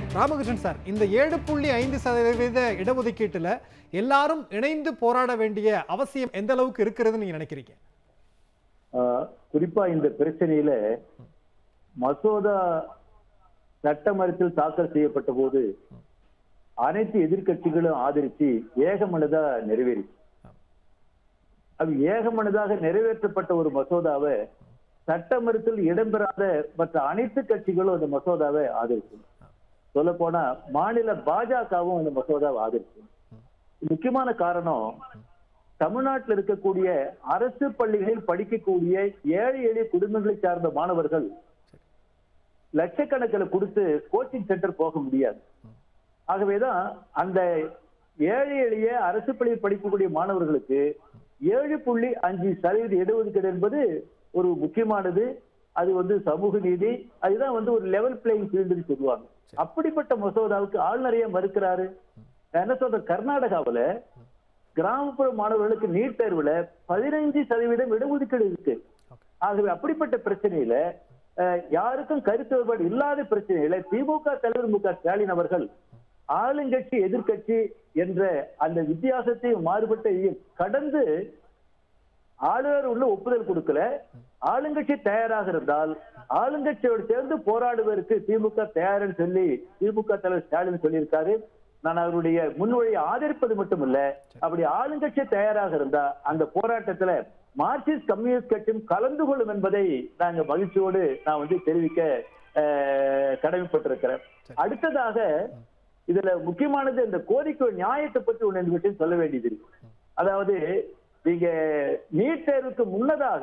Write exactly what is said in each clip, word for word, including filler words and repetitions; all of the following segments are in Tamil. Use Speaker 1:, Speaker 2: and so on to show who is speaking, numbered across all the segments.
Speaker 1: ராமகிருஷ்ணன் சார், இந்த ஏழு புள்ளி ஐந்து சதவீத இடஒதுக்கீட்டுல எல்லாரும் இணைந்து போராட வேண்டிய அவசியம் எந்த அளவுக்கு இருக்கிறதுன்னு நீங்க நினைக்கிறீங்க?
Speaker 2: குறிப்பா இந்த பிரச்சனையில மசோதா சட்டமன்றத்தில் தாக்கல் செய்யப்பட்ட போது அனைத்து எதிர்கட்சிகளும் ஆதரிச்சு ஏகமனதா நிறைவேறிச்சு. அது ஏகமனதாக நிறைவேற்றப்பட்ட ஒரு மசோதாவை சட்டமன்றத்தில் இடம்பெறாத மற்ற அனைத்து கட்சிகளும் அந்த மசோதாவை ஆதரிச்சு. சொல்ல போனா மாநில பாஜகவும் அந்த மசோதாவை ஆதரிச்சு. முக்கியமான காரணம், தமிழ்நாட்டில் இருக்கக்கூடிய அரசு பள்ளிகளில் படிக்கக்கூடிய ஏழை எளிய குடும்பங்களை சார்ந்த மாணவர்கள் லட்சக்கணக்கில் கொடுத்து கோச்சிங் சென்டர் போக முடியாது. ஆகவேதான் அந்த ஏழை எளிய அரசு பள்ளியில் படிக்கக்கூடிய மாணவர்களுக்கு ஏழு புள்ளி அஞ்சு சதவீத இடஒதுக்கீடு என்பது ஒரு முக்கியமானது. அது வந்து சமூக நீதி, அதுதான் வந்து ஒரு லெவல் பிளேயிங் ஃபீல்டுன்னு சொல்லுவாங்க. அப்படிப்பட்ட மசோதாவுக்கு ஆளுநரையே மறுக்கிறாரு. என்ன சொல்ற, கர்நாடகாவில் கிராமப்புற மாணவர்களுக்கு நீட் தேர்வுல பதினைஞ்சு சதவீதம் இடஒதுக்கீடு இருக்கு. ஆகவே அப்படிப்பட்ட பிரச்சனையில யாருக்கும் கருத்து வேறுபாடு இல்லாத பிரச்சனையில திமுக தலைவர் மு க ஸ்டாலின் அவர்கள் ஆளுங்கட்சி எதிர்கட்சி என்ற அந்த வித்தியாசத்தையும் மாறுபட்டையும் கடந்து ஆளுநர் உள்ள ஒப்புதல் கொடுக்கல. ஆளுங்கட்சி தயாராக இருந்தால் ஆளுங்கட்சியோடு சேர்ந்து போராடுவதற்கு திமுக தயார்னு சொல்லி திமுக தலைவர் ஸ்டாலின் சொல்லியிருக்காரு. நான் அவருடைய முன்மொழியை ஆதரிப்பது மட்டும் இல்ல, அப்படி ஆளுங்கட்சி தயாராக இருந்தா அந்த போராட்டத்துல மார்க்சிஸ்ட் கம்யூனிஸ்ட் கட்சியும் கலந்து கொள்ளும் என்பதை நாங்க மகிழ்ச்சியோடு நான் வந்து தெரிவிக்க கடமைப்பட்டிருக்கிறேன். அடுத்ததாக இதுல முக்கியமானது இந்த கோரிக்கை நியாயத்தை பற்றி ஒன்று விஷயம் சொல்ல வேண்டியது இருக்கு. அதாவது நீங்க நீட் தேர்வுக்கு முன்னதாக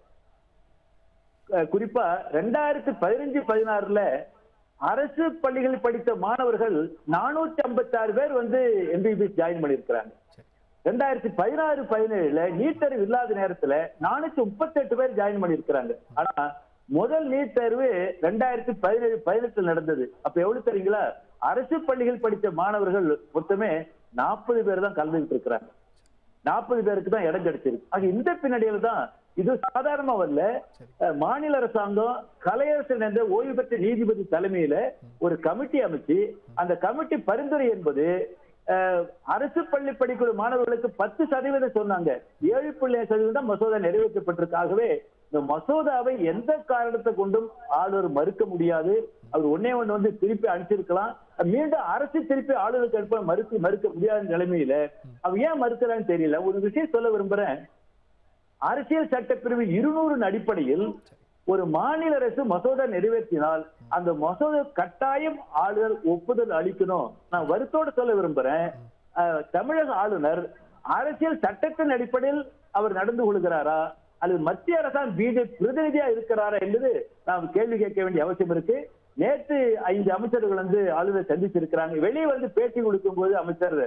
Speaker 2: குறிப்பா ரெண்டாயிரத்தி பதினஞ்சு பதினாறுல அரசு பள்ளிகளில் படித்த மாணவர்கள் நானூத்தி ஐம்பத்தி ஆறு பேர் வந்து எம்பிபிஎஸ் ஜாயின் பண்ணிருக்கிறாங்க. ரெண்டாயிரத்தி பதினாறு பதினேழுல நீட் தேர்வு இல்லாத நேரத்துல நானூத்தி முப்பத்தி எட்டு பேர் ஜாயின் பண்ணிருக்கிறாங்க. ஆனா முதல் நீட் தேர்வு ரெண்டாயிரத்தி பதினேழு பதினெட்டுல நடந்தது. அப்ப எவ்வளவு தெரியுங்களா, அரசு பள்ளிகள் படித்த மாணவர்கள் மொத்தமே நாற்பது பேர் தான் கலந்துகிட்டு இருக்கிறாங்க. நாற்பது பேருக்கு தான் இடம் கிடைச்சிருக்கு. ஆக இந்த பின்னணியில தான் இது சாதாரணமா வரல. மாநில அரசாங்கம் கலையரசன் என்ற ஓய்வு பெற்ற நீதிபதி தலைமையில ஒரு கமிட்டி அமைச்சு அந்த கமிட்டி பரிந்துரை என்பது அரசு பள்ளி படிக்கும் மாணவர்களுக்கு பத்து சதவீதம் சொன்னாங்க. ஏழு புள்ளி சதவீதம் தான் மசோதா நிறைவேற்றப்பட்டிருக்காகவே இந்த மசோதாவை எந்த காரணத்தை கொண்டும் ஆளுநர் மறுக்க முடியாது. அவர் ஒன்னே ஒண்ணு வந்து திருப்பி அனுப்பிச்சிருக்கலாம். மீண்டும் அரசு திருப்பி ஆளுநருக்கு அனுப்ப மறுக்க மறுக்க முடியாத நிலைமையில அவர் ஏன் மறுக்கிறான்னு தெரியல. ஒரு விஷயம் சொல்ல விரும்புறேன். அரசியல் சட்டப்பிரிவு இருநூறு அடிப்படையில் ஒரு மாநில அரசு மசோதா நிறைவேற்றினால் அந்த மசோதா கட்டாயம் ஆளுநர் ஒப்புதல் அளிக்கணும். நான் வருத்தோடு சொல்ல விரும்புறேன், தமிழக ஆளுநர் அரசியல் சட்டத்தின் அடிப்படையில் அவர் நடந்து கொள்கிறாரா அல்லது மத்திய அரசாங்கம் பிஜேபி பிரதிநிதியா இருக்கிறாரா என்பது நாம் கேள்வி கேட்க வேண்டிய அவசியம் இருக்கு. நேற்று ஐந்து அமைச்சர்கள் வந்து ஆளுநர் சந்திச்சிருக்கிறாங்க. வெளியே வந்து பேட்டி கொடுக்கும் போது அமைச்சர்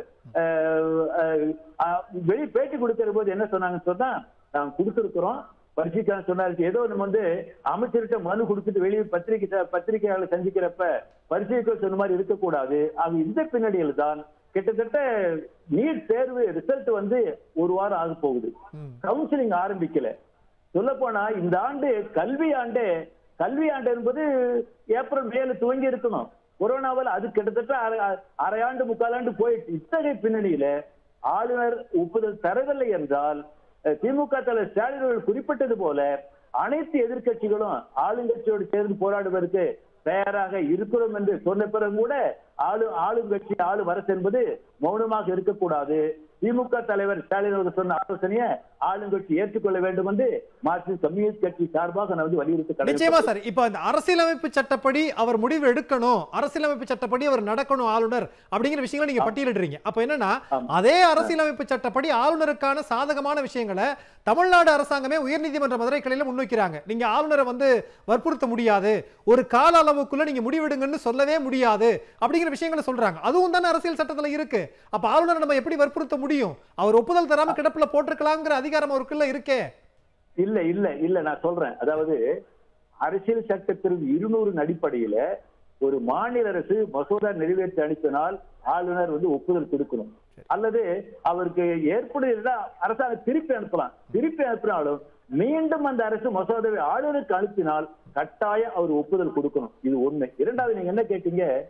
Speaker 2: வெளியே பேட்டி கொடுக்கிற போது என்ன சொன்னாங்கன்னு சொன்னா, நாங்க கொடுத்திருக்கிறோம் பரிசீலிக்க சொன்னாரு. ஏதோ நம்ம வந்து அமைச்சர்கிட்ட மனு கொடுத்துட்டு வெளியே பத்திரிகை பத்திரிகையாளர் சந்திக்கிறப்ப பரிசீலிக்க சொன்ன மாதிரி இருக்கக்கூடாது. அது இந்த பின்னணியில் தான் கிட்டத்தட்ட நீட் தேர்வு ரிசல்ட் வந்து ஒரு வாரம் ஆக போகுது. கவுன்சிலிங் ஆரம்பிக்கல. சொல்ல போனா இந்த ஆண்டு கல்வி ஆண்டு கல்வி ஆண்டு என்பது ஏப்ரல் மேல துவங்கி இருக்கணும். கொரோனாவால் அது கிட்டத்தட்ட அரை ஆண்டு முக்கால் ஆண்டு போயிட்டு இத்தகைய பின்னணியில ஆளுநர் ஒப்புதல் தரவில்லை என்றால் திமுக தலைவர் ஸ்டாலின் அவர்கள் குறிப்பிட்டது போல அனைத்து எதிர்கட்சிகளும் ஆளுங்கட்சியோடு சேர்ந்து போராடுவதற்கு தயாராக இருக்கிறோம் என்று சொன்ன பிறகு கூட ஆளு ஆளுங்கட்சி ஆளு அரசு என்பது மௌனமாக இருக்கக்கூடாது. திமுக தலைவர் ஸ்டாலின் அவர்கள் சொன்ன ஆலோசனையை ஆளுங்கட்சி ஏற்றுக்கொள்ள வேண்டும் என்று மார்க்சிஸ்ட் கம்யூனிஸ்ட் கட்சி சார்பாக நான் வந்து வலியுறுத்த.
Speaker 1: நிச்சயமா சார், இப்ப இந்த அரசியலமைப்பு சட்டப்படி அவர் முடிவு எடுக்கணும், அரசியலமைப்பு சட்டப்படி அவர் நடக்கணும் ஆளுநர் அப்படிங்கிற விஷயங்களை நீங்க பட்டியலிடுறீங்க. அப்ப என்னன்னா அதே அரசியலமைப்பு சட்டப்படி ஆளுநருக்கான சாதகமான விஷயங்களை தமிழ்நாடு அரசாங்கமே உயர்நீதிமன்ற மதுரை கிளையில முன்வைக்கிறாங்க. நீங்க ஆளுநரை வந்து வற்புறுத்த முடியாது, ஒரு கால அளவுக்குள்ள நீங்க முடிவெடுங்கன்னு சொல்லவே முடியாது அப்படிங்கிற விஷயங்களை சொல்றாங்க. அதுவும் தானே அரசியல் சட்டத்துல இருக்கு. அப்ப ஆளுநரை நம்ம எப்படி வற்புறுத்த முடியும்? அவர் ஒப்புதல் தராம கிடப்புல போட்டிருக்கலாம்ங்கிற அதிகாரம் அவருக்குள்ள இருக்கே.
Speaker 2: இல்ல இல்ல இல்ல நான் சொல்றேன். அதாவது அரசியல் சட்டப்பிரிவு இருநூறு அடிப்படையில ஒரு மாநில அரசு மசோதா நிறைவேற்றி அனுப்பினால் ஆளுநர் வந்து ஒப்புதல் கொடுக்கணும். அல்லது அவருக்கு ஏற்படுகிற அரசாங்கம் திருப்பி அனுப்பலாம். திருப்பி அனுப்பினாலும் மீண்டும் அந்த அரசு மசோதாவை ஆளுநருக்கு அனுப்பினால் கட்டாயம் அவர் ஒப்புதல் கொடுக்கணும். இது ஒண்ணு. இரண்டாவது, நீங்க என்ன கேட்டீங்க,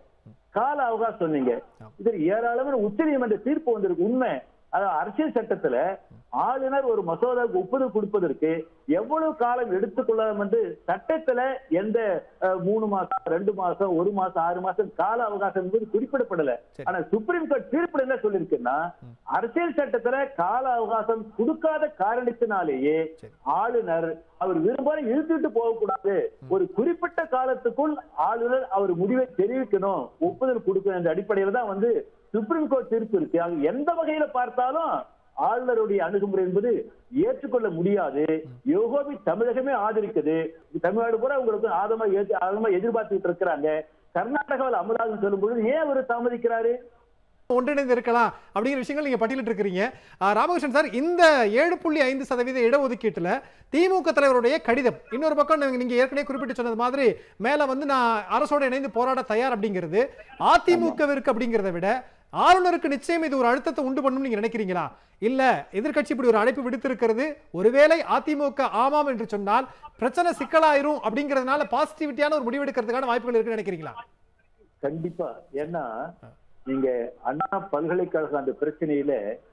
Speaker 2: கால அவகாசம் சொன்னீங்க. இதில் ஏராளமான உச்ச நீதிமன்ற தீர்ப்பு வந்திருக்கு. உண்மை, அதாவது அரசியல் சட்டத்துல ஆளுநர் ஒரு மசோதாவுக்கு ஒப்புதல் கொடுப்பதற்கு எவ்வளவு காலம் எடுத்துக்கொள்ளலாம் என்று சட்டத்துல எந்த மூணு மாசம் ரெண்டு மாசம் ஒரு மாசம் ஆறு மாசம் கால அவகாசம் என்பது குறிப்பிடப்படல. ஆனா சுப்ரீம் கோர்ட் தீர்ப்பு என்ன சொல்லிருக்குன்னா, அரசியல் சட்டத்துல கால அவகாசம் கொடுக்காத காரணத்தினாலேயே ஆளுநர் அவர் விரும்பாலும் இழுத்துட்டு போகக்கூடாது, ஒரு குறிப்பிட்ட காலத்துக்குள் ஆளுநர் அவர் முடிவை தெரிவிக்கணும், ஒப்புதல் கொடுக்கணும் என்ற அடிப்படையில தான் வந்து சுப்ரீம் கோர்ட் தீர்ப்பு இருக்கு. எந்த வகையில பார்த்தாலும் ஆளுநருடைய அணுகுமுறை என்பது ஏற்றுக்கொள்ள முடியாது. யோகோபி தமிழகமே ஆதரிக்குது, தமிழ்நாடு பூரா உங்களுக்கு ஆதமா ஆதமா எதிர்பார்த்துட்டு இருக்கிறாங்க. கர்நாடகாவில் அமலாகும் சொல்லும் பொழுது ஏன் அவர் தாமதிக்கிறாரு?
Speaker 1: ஒன்றிணைந்து இருக்கலாம் அப்படிங்கிற விஷயங்கள் நீங்க பட்டியலிட்டு இருக்கிறீங்க. ராமகிருஷ்ணன் சார், இந்த ஏழு புள்ளி ஐந்து சதவீத இடஒதுக்கீட்டுல திமுக தலைவருடைய கடிதம், இன்னொரு பக்கம் நீங்க ஏற்கனவே குறிப்பிட்டு சொன்னது மாதிரி மேல வந்து நான் அரசோட இணைந்து போராட தயார் அப்படிங்கிறது அதிமுகவிற்கு அப்படிங்கிறத விட ஆளுநருக்கு நிச்சயம் இது ஒரு அழுத்தத்தை உண்டு பண்ணும் நீங்க நினைக்கிறீங்களா? இல்ல எதிர்கட்சி இப்படி ஒரு அழைப்பு விடுத்திருக்கிறது, ஒருவேளை அதிமுக ஆமாம் என்று சொன்னால் பிரச்சனை சிக்கலாயிரும் அப்படிங்கிறதுனால பாசிட்டிவிட்டியான ஒரு முடிவெடுக்கிறதுக்கான வாய்ப்புகள் இருக்குன்னு நினைக்கிறீங்களா?
Speaker 2: கண்டிப்பா. ஏன்னா நீங்க அண்ணா பல்கலைக்கழக அந்த பிரச்சனையில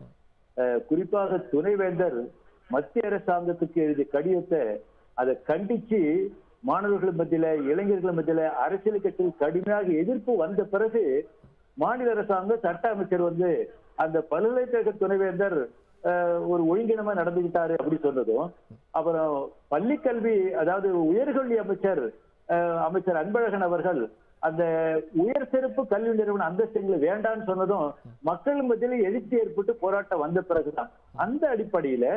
Speaker 2: குறிப்பாக துணைவேந்தர் மத்திய அரசாங்கத்துக்கு எழுதிய கடிதத்தை அதை கண்டிச்சு மாணவர்கள் மத்தியில இளைஞர்கள் மத்தியில அரசியல் கட்சியில் கடுமையாக எதிர்ப்பு வந்த பிறகு மாநில அரசாங்கம் சட்ட அமைச்சர் வந்து அந்த பல்கலைக்கழக துணைவேந்தர் ஒரு ஒழுங்கினமா நடந்துகிட்டாரு அப்படி சொன்னதும், அப்புறம் பள்ளிக்கல்வி அதாவது உயர்கல்வி அமைச்சர் அமைச்சர் அன்பழகன் அவர்கள் அந்த உயர் சிறப்பு கல்வி நிறுவன அந்தஸ்துகளை வேண்டான்னு சொன்னதும் மக்கள் மத்தியில எழுச்சி ஏற்பட்டு போராட்டம் வந்த பிறகுதான் அந்த அடிப்படையில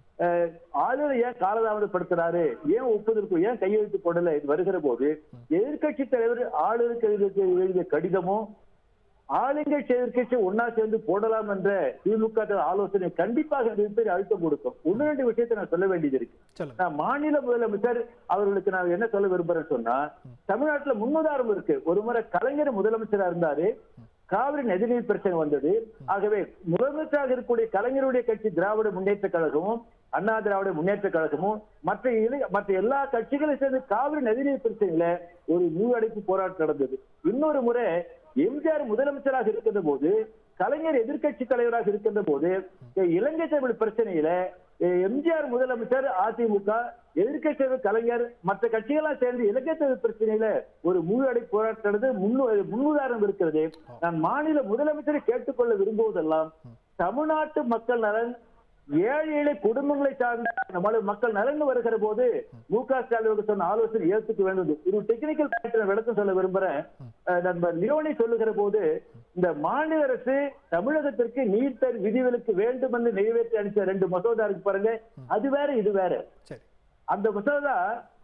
Speaker 2: ஆளுநர் ஏன் காலதாமதப்படுத்துறாரு, ஏன் ஒப்புதலுக்கு ஏன் கையெழுத்து போடல இது வருகிற போது எதிர்கட்சி தலைவர் ஆளுநருக்கு எழுதிய கடிதமும் ஆளுங்கட்சி எதிர்கட்சி ஒன்னா சேர்ந்து போடலாம் என்ற திமுக ஆலோசனை கண்டிப்பாக அழுத்தம் கொடுக்கும். ஒன்னு ரெண்டு விஷயத்தை நான் சொல்ல வேண்டியது இருக்கு. நான் மாநில முதலமைச்சர் அவர்களுக்கு நான் என்ன சொல்ல விரும்புறேன்னு சொன்னா, தமிழ்நாட்டுல முன்னுதாரணம் இருக்கு. ஒரு முறை கலைஞர் முதலமைச்சரா இருந்தாரு, காவிரி நதிநீர் பிரச்சனை வந்தது. ஆகவே முதலமைச்சராக இருக்கக்கூடிய கலைஞருடைய கட்சி திராவிட முன்னேற்ற கழகமும் அண்ணா திராவிட முன்னேற்ற கழகமும் மற்ற மற்ற எல்லா கட்சிகளும் சேர்ந்து காவிரி நதிநீர் பிரச்சனையில ஒரு முழு போராட்டம் நடந்தது. இன்னொரு முறை எம்ஜிஆர் முதலமைச்சராக இருக்கின்ற போது கலைஞர் எதிர்கட்சி தலைவராக இருக்கின்ற போது இலங்கை தமிழ் பிரச்சனையில எம்ஜிஆர் முதலமைச்சர், அதிமுக எதிர்கட்சி கலைஞர் மற்ற கட்சிகளா சேர்ந்து இலங்கை தமிழ் பிரச்சனையில ஒரு முழு அடை போராட்டம் முன்னுதாரணம் இருக்கிறது. நான் மாநில முதலமைச்சரை கேட்டுக்கொள்ள விரும்புவதெல்லாம் தமிழ்நாட்டு மக்கள் நலன், ஏழை ஏழை குடும்பங்களை சார்ந்த மக்கள் நலன் வருகிற போது மு க ஸ்டாலின் சொன்ன ஆலோசனை ஏற்றுக்க வேண்டும். ஒரு டெக்னிக்கல் பாயிண்ட் விளக்கம் சொல்ல விரும்புறேன். நண்பர் லியோனி சொல்லுகிற போது இந்த மாநில அரசு தமிழகத்திற்கு நீட் தேர்வு விதிவிலக்கு வேண்டும் என்று நிறைவேற்றி அளித்த ரெண்டு மசோதா இருக்கு பாருங்க, அது வேற இது வேற. அந்த மசோதா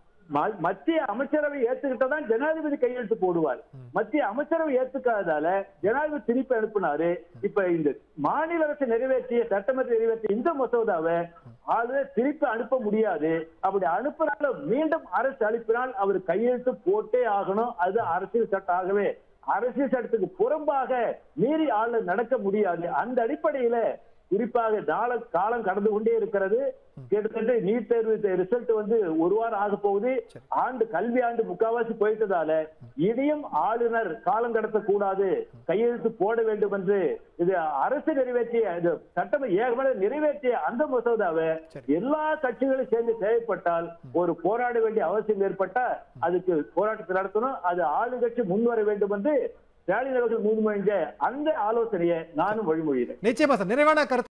Speaker 2: மத்திய அமைச்சரவை ஏத்துக்கிட்டதான் ஜனாதிபதி கையெழுத்து போடுவார். மத்திய அமைச்சரவை ஏத்துக்காததால ஜனாதிபதி திருப்பி அனுப்பினாரு. இப்ப இந்த மாநில அரசு நிறைவேற்றிய சட்டமன்ற நிறைவேற்றிய இந்த மசோதாவை ஆளுநர் திருப்பி அனுப்ப முடியாது. அப்படி அனுப்பினாலும் மீண்டும் அரசு அனுப்பினால் அவர் கையெழுத்து போட்டே ஆகணும். அது அரசியல் சட்டம். ஆகவே அரசியல் சட்டத்துக்கு புறம்பாக மீறி ஆளுநர் நடக்க முடியாது. அந்த அடிப்படையில குறிப்பாக நாள காலம் கடந்து கொண்டே இருக்கிறது. கிட்டத்தட்ட நீட் தேர்வு ரிசல்ட் வந்து ஒரு வாரம் ஆக போகுது. ஆண்டு கல்வி ஆண்டு முக்காவாசி போயிட்டதால இனியும் ஆளுநர் காலம் கடத்தக்கூடாது, கையெழுத்து போட வேண்டும் என்று இது அரசு நிறைவேற்றிய இது சட்டம் ஏகமன நிறைவேற்றிய அந்த மசோதாவை எல்லா கட்சிகளும் சேர்ந்து தேவைப்பட்டால் ஒரு போராட வேண்டிய அவசியம் ஏற்பட்டா அதுக்கு போராட்டத்தை நடத்தணும். அது ஆளுங்கட்சி முன் வர வேண்டும் என்று ஸ்டாலின் அவர்கள் முன்மொழிந்த அந்த ஆலோசனையை நானும் வழிமொழிகிறேன்.
Speaker 1: நிச்சயமா சார், நிறைவான கருத்து